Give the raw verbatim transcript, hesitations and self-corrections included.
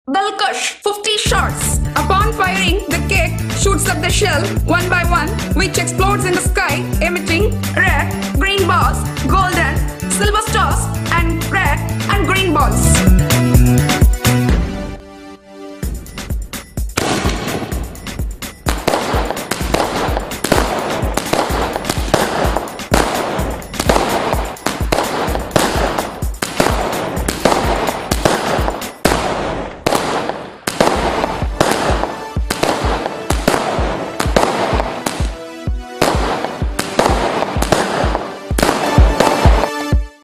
Balkush, fifty shots. Upon firing, the cake shoots up the shell one by one, which explodes in the sky, emitting red, green bars, gold